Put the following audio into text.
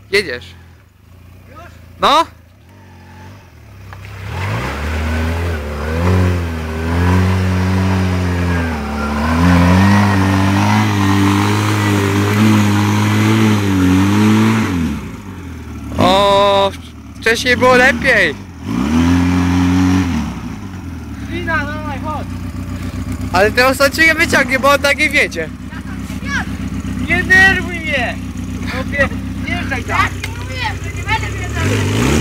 Jedziesz. Już? No? O, wcześniej było lepiej. Lina, dawaj, chodź. Ale teraz on cię nie wyciągnie, bo on tak nie wiedzie. Nie denerwuj mnie! Chłopie, nie jeżdżaj tam. Ja ci mówiłem, że nie będę mnie zabił.